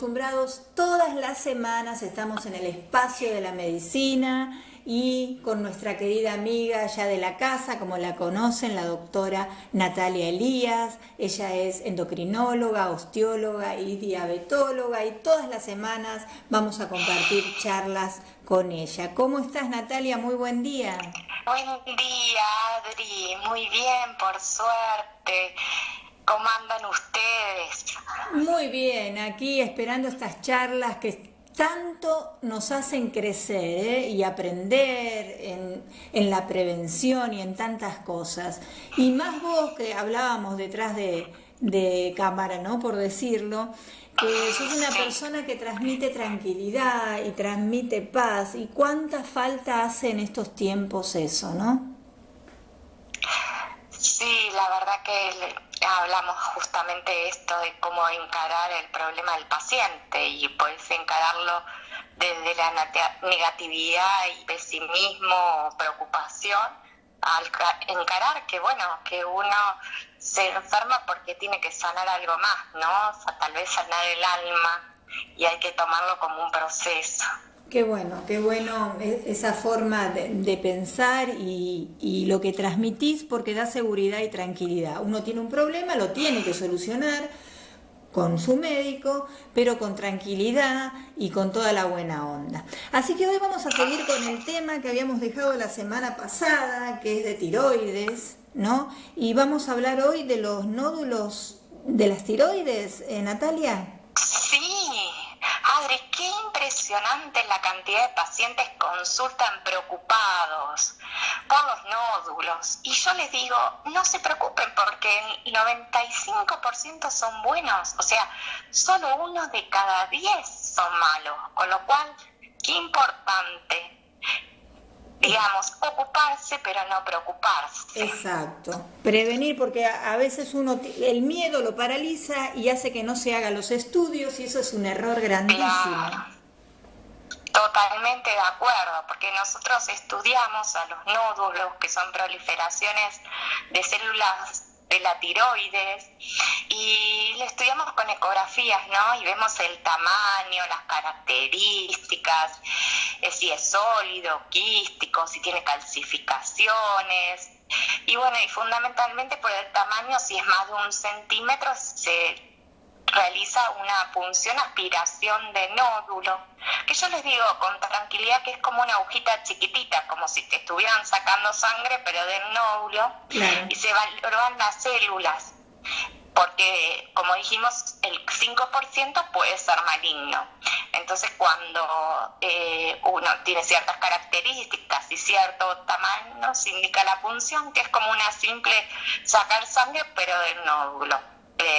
acostumbrados, todas las semanas estamos en el espacio de la medicina y con nuestra querida amiga ya de la casa, como la conocen, la doctora Natalia Elías. Ella es endocrinóloga, osteóloga y diabetóloga, y todas las semanas vamos a compartir charlas con ella. ¿Cómo estás, Natalia? Muy buen día. Buen día, Adri. Muy bien, por suerte. ¿Cómo andan ustedes? Muy bien, aquí esperando estas charlas que tanto nos hacen crecer, y aprender en la prevención y en tantas cosas. Y más vos, que hablábamos detrás de cámara, ¿no? Por decirlo, que sos una persona que transmite tranquilidad y transmite paz. Y cuánta falta hace en estos tiempos eso, ¿no? Sí, la verdad que hablamos justamente esto de cómo encarar el problema del paciente y puedes encararlo desde la negatividad y pesimismo o preocupación, al encarar que bueno, que uno se enferma porque tiene que sanar algo más, ¿no? O sea, tal vez sanar el alma, y hay que tomarlo como un proceso. Qué bueno esa forma de pensar y lo que transmitís, porque da seguridad y tranquilidad. Uno tiene un problema, lo tiene que solucionar con su médico, pero con tranquilidad y con toda la buena onda. Así que hoy vamos a seguir con el tema que habíamos dejado la semana pasada, que es de tiroides, ¿no? Y vamos a hablar hoy de los nódulos de las tiroides, Natalia. Sí, Adri, qué impresionante la cantidad de pacientes que consultan preocupados por los nódulos. Y yo les digo, no se preocupen porque el 95% son buenos. O sea, solo 1 de cada 10 son malos. Con lo cual, qué importante, digamos, ocuparse pero no preocuparse. Exacto. Prevenir, porque a veces el miedo lo paraliza y hace que no se hagan los estudios, y eso es un error grandísimo. Claro. Totalmente de acuerdo, porque nosotros estudiamos a los nódulos, que son proliferaciones de células de la tiroides, y le estudiamos con ecografías, ¿no? Y vemos el tamaño, las características, si es sólido, quístico, si tiene calcificaciones. Y bueno, y fundamentalmente por el tamaño, si es más de 1 centímetro, se realiza una punción aspiración de nódulo, que yo les digo con tranquilidad que es como una agujita chiquitita, como si te estuvieran sacando sangre, pero del nódulo. Claro. Y se evalúan las células, porque como dijimos, el 5% puede ser maligno. Entonces cuando uno tiene ciertas características y cierto tamaño, se indica la punción, que es como una simple sacar sangre, pero del nódulo.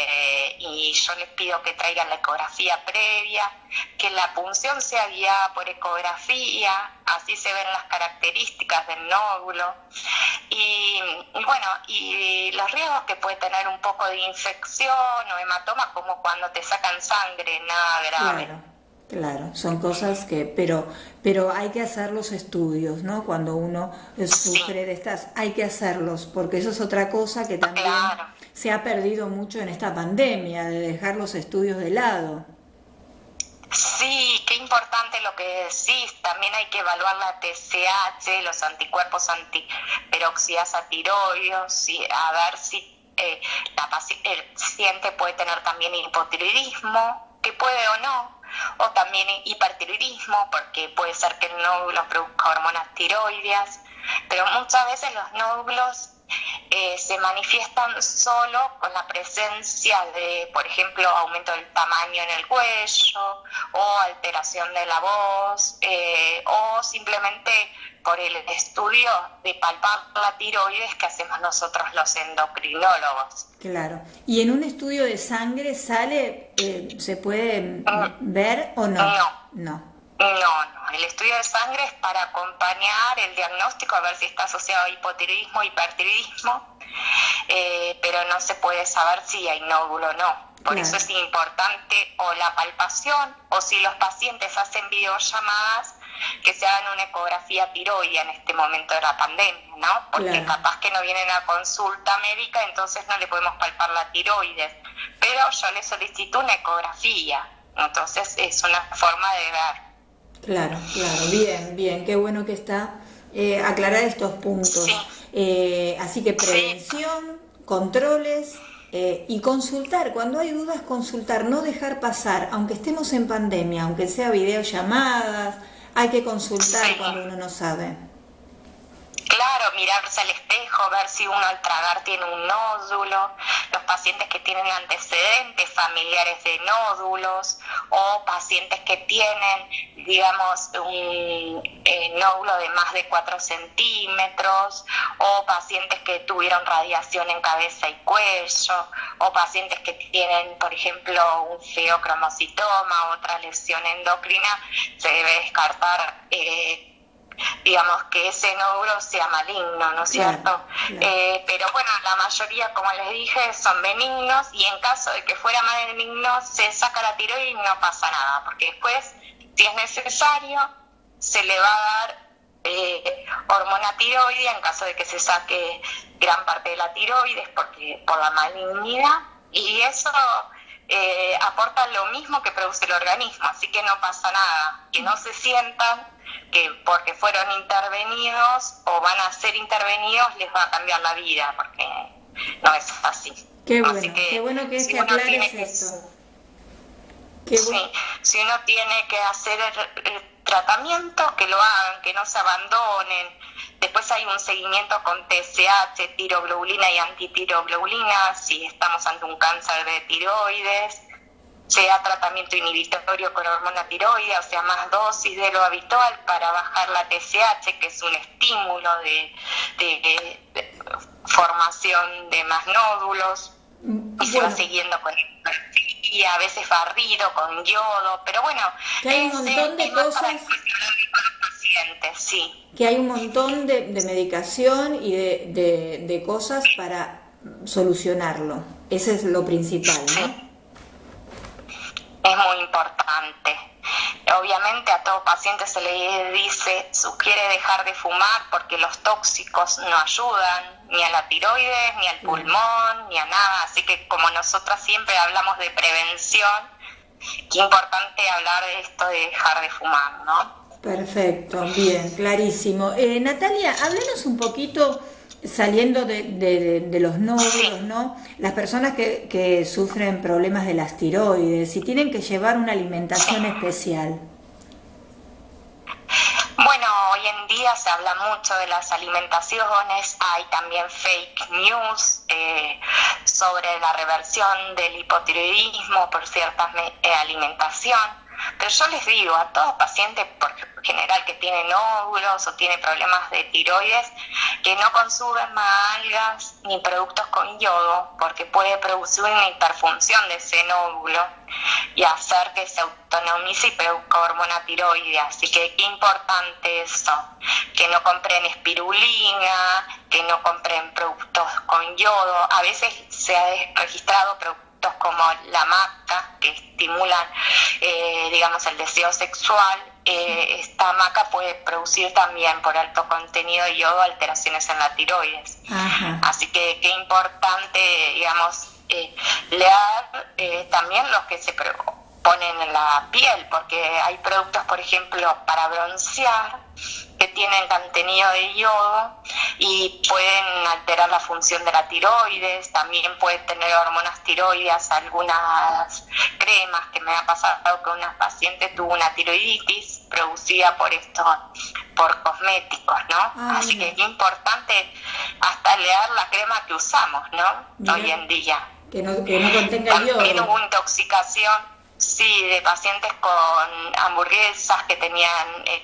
Y yo les pido que traigan la ecografía previa, que la punción sea guiada por ecografía, así se ven las características del nódulo. Y bueno, y los riesgos que puede tener un poco de infección o hematoma, como cuando te sacan sangre, nada grave. Claro, son cosas pero hay que hacer los estudios, ¿no? Cuando uno sufre de estas, hay que hacerlos, porque eso es otra cosa que también se ha perdido mucho en esta pandemia, de dejar los estudios de lado. Sí, qué importante lo que decís. También hay que evaluar la TSH, los anticuerpos antiperoxidasa tiroides, a ver si el paciente puede tener también hipotiroidismo, que puede o no, o también hipertiroidismo, porque puede ser que el nódulo produzca hormonas tiroideas, pero muchas veces los nódulos se manifiestan solo con la presencia de, por ejemplo, aumento del tamaño en el cuello, o alteración de la voz, o simplemente por el estudio de palpar la tiroides que hacemos nosotros los endocrinólogos. Claro. ¿Y en un estudio de sangre sale, se puede ver o no? No. No, el estudio de sangre es para acompañar el diagnóstico, a ver si está asociado a hipotiroidismo, hipertiroidismo, pero no se puede saber si hay nódulo o no. Por eso es importante o la palpación, o si los pacientes hacen videollamadas, que se hagan una ecografía tiroidea en este momento de la pandemia, ¿no? Porque capaz que no vienen a consulta médica, entonces no le podemos palpar la tiroides. Pero yo le solicito una ecografía. Entonces es una forma de ver. Claro, claro, bien, bien, qué bueno que está aclarar estos puntos. Sí, Así que sí, prevención, controles y consultar, cuando hay dudas consultar, no dejar pasar, aunque estemos en pandemia, aunque sea videollamadas, hay que consultar sí. cuando uno no sabe. Claro, mirarse al espejo, ver si uno al tragar tiene un nódulo, los pacientes que tienen antecedentes familiares de nódulos o pacientes que tienen, digamos, un nódulo de más de 4 centímetros o pacientes que tuvieron radiación en cabeza y cuello o pacientes que tienen, por ejemplo, un feocromocitoma, otra lesión endocrina, se debe descartar digamos que ese nódulo sea maligno, ¿no es Claro, cierto? claro. Pero bueno, la mayoría, como les dije, son benignos y en caso de que fuera maligno se saca la tiroides y no pasa nada, porque después, si es necesario, se le va a dar hormona tiroide en caso de que se saque gran parte de la tiroides por la malignidad y eso aporta lo mismo que produce el organismo, así que no pasa nada, que no se sientan que porque fueron intervenidos o van a ser intervenidos les va a cambiar la vida, porque no es así. Así Qué bueno que si te uno aclares tiene que, esto. Qué bueno. sí, si uno tiene que hacer el tratamiento, que lo hagan, que no se abandonen. Después hay un seguimiento con TSH, tiroglobulina y antitiroglobulina, si estamos ante un cáncer de tiroides, sea tratamiento inhibitorio con hormona tiroide, o sea, más dosis de lo habitual para bajar la TSH, que es un estímulo de formación de más nódulos, y se va Bueno, siguiendo con y a veces barrido con yodo, pero bueno, que hay un montón de es más para cosas, el funcionamiento de los pacientes, sí. que hay un montón de medicación y de cosas para solucionarlo. Ese es lo principal, ¿no? Sí. Es muy importante. Obviamente a todo paciente se le sugiere dejar de fumar porque los tóxicos no ayudan ni a la tiroides, ni al pulmón, ni a nada. Así que como nosotras siempre hablamos de prevención, qué importante hablar de esto de dejar de fumar, ¿no? Perfecto, bien, clarísimo. Natalia, háblanos un poquito, saliendo de los Sí. nódulos, ¿no? Las personas que sufren problemas de las tiroides, si tienen que llevar una alimentación especial. Bueno, hoy en día se habla mucho de las alimentaciones, hay también fake news sobre la reversión del hipotiroidismo por cierta alimentación, pero yo les digo a todo paciente por general que tiene nódulos o tiene problemas de tiroides, que no consumen más algas ni productos con yodo, porque puede producir una hiperfunción de ese nódulo y hacer que se autonomice y produzca hormona tiroidea. Así que qué importante eso, que no compren espirulina, que no compren productos con yodo. A veces se ha registrado productos como la maca, que estimulan, digamos, el deseo sexual. Esta maca puede producir también por alto contenido de yodo alteraciones en la tiroides. Ajá. Así que qué importante, digamos, leer también los que se ponen en la piel, porque hay productos, por ejemplo, para broncear, que tienen contenido de yodo y pueden alterar la función de la tiroides, también pueden tener hormonas tiroideas, algunas cremas, que me ha pasado que una paciente tuvo una tiroiditis producida por cosméticos, ¿no? Así Mira, que es importante hasta leer la crema que usamos, ¿no? mira, Hoy en día. que no contenga También hubo yodo. intoxicación, sí, de pacientes con hamburguesas que tenían,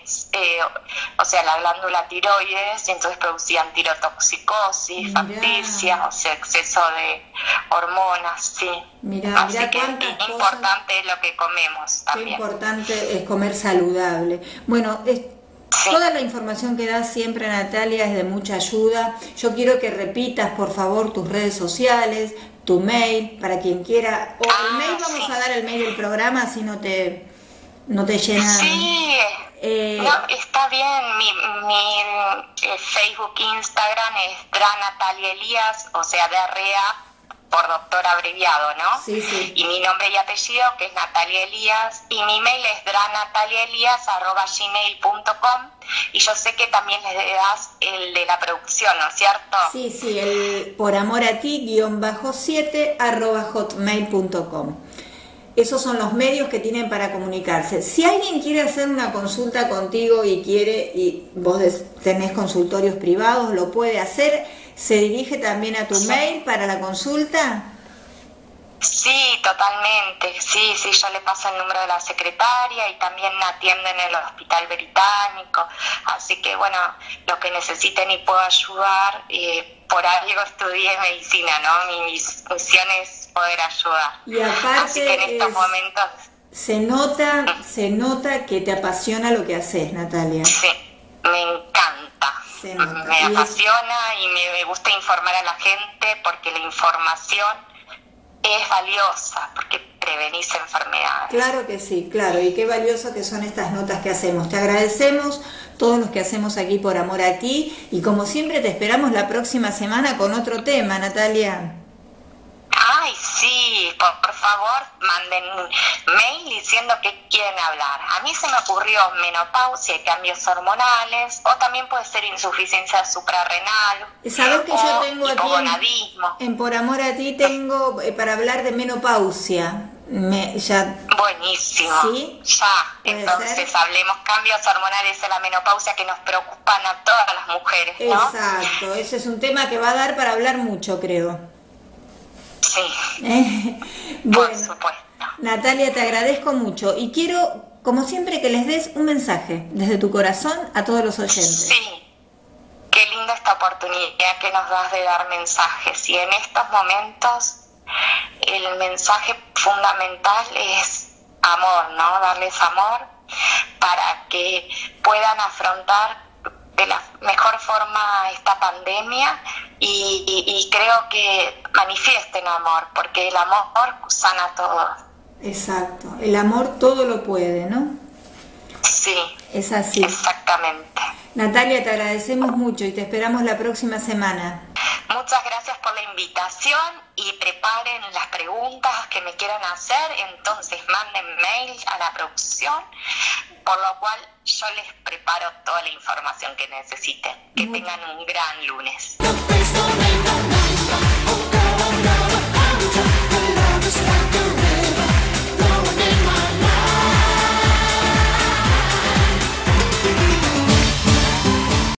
o sea, la glándula tiroides, y entonces producían tirotoxicosis, facticia, Mirá, o sea, exceso de hormonas, sí. mirá Así que cuántas es cosas. importante lo que comemos Qué también. importante es comer saludable. Bueno, Sí, toda la información que das siempre, Natalia, es de mucha ayuda. Yo quiero que repitas, por favor, tus redes sociales, tu mail, para quien quiera. O el mail, vamos sí. a dar el mail del programa, así no te llenan. Sí, no, Eh, está bien. Mi Facebook, Instagram es Dra Natalia Elías, o sea, DRA por doctor abreviado, ¿no? Sí, sí. Y mi nombre y apellido, que es Natalia Elías, y mi mail es dranataliaelias@gmail.com, y yo sé que también les das el de la producción, ¿no es cierto? Sí, sí, el por amor a ti -7 @hotmail.com. Esos son los medios que tienen para comunicarse. Si alguien quiere hacer una consulta contigo y vos tenés consultorios privados, lo puede hacer. ¿Se dirige también a tu mail para la consulta? Sí, totalmente. Sí, yo le paso el número de la secretaria y también atienden en el Hospital Británico. Así que, bueno, lo que necesiten y puedo ayudar. Por algo estudié medicina, ¿no? Mi misión es poder ayudar. Y aparte, así que en estos momentos... Se nota que te apasiona lo que haces, Natalia. Sí, me encanta. Se nota. Me apasiona y me gusta informar a la gente porque la información es valiosa, porque prevenís enfermedades. Claro que sí, claro, y qué valioso que son estas notas que hacemos. Te agradecemos todos los que hacemos aquí por amor a ti, y como siempre te esperamos la próxima semana con otro tema, Natalia. Ay, sí, por favor, manden mail diciendo que quieren hablar. A mí se me ocurrió menopausia y cambios hormonales, o también puede ser insuficiencia suprarrenal. ¿Sabes que yo tengo aquí en Por Amor a Ti tengo para hablar de menopausia? Buenísimo. ¿Sí? Ya, entonces hablemos cambios hormonales en la menopausia que nos preocupan a todas las mujeres, ¿no? Exacto, ese es un tema que va a dar para hablar mucho, creo. Sí, bueno, por supuesto. Natalia, te agradezco mucho y quiero, como siempre, que les des un mensaje desde tu corazón a todos los oyentes. Sí, qué linda esta oportunidad que nos das de dar mensajes, y en estos momentos el mensaje fundamental es amor, ¿no? Darles amor para que puedan afrontar de la mejor forma esta pandemia, y creo que manifiesten amor, porque el amor sana todo. Exacto, el amor todo lo puede, ¿no? Sí, es así. Exactamente. Natalia, te agradecemos mucho y te esperamos la próxima semana. Muchas gracias por la invitación, y preparen las preguntas que me quieran hacer, entonces manden mail a la producción, por lo cual yo les preparo toda la información que necesiten. Que tengan un gran lunes.